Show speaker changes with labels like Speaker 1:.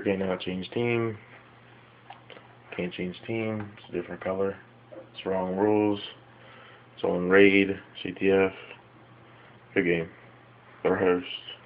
Speaker 1: Okay, now change team. Can't change team. It's a different color. It's wrong rules. It's on raid, CTF. Good game. Thorhurst.